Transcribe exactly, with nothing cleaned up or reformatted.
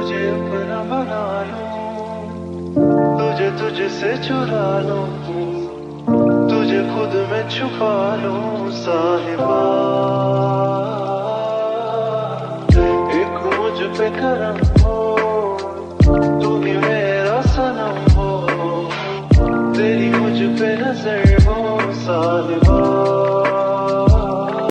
तुझे अपना बना लूं, तुझे तुझसे चुरा लूं, तुझे खुद में छुपा लूं साहिबा। एक मुझ पे करम हो, तू भी मेरा सनम हो, तेरी मुझ पे नजर हो साहिबा।